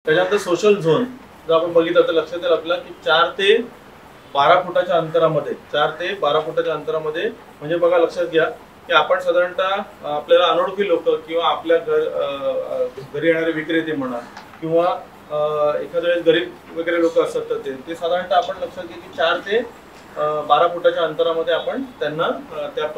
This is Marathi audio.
त्याच्यानंतर सोशल झोन जर आपण बघितलं तर लक्षात येईल आपल्याला की 4 ते 12 फुटाच्या अंतरामध्ये 4 ते 12 फुटाच्या अंतरामध्ये म्हणजे बघा लक्षात घ्या की आपण साधारणतः आपल्याला अनोळखी लोक किंवा आपल्या घरी येणारे विक्रेते म्हणा किंवा एखाद्या वेळेस गरीब वगैरे लोक असतात तर ते साधारणतः आपण लक्षात घ्या की 4 ते 12 फुटाच्या अंतरामध्ये आपण त्यांना त्या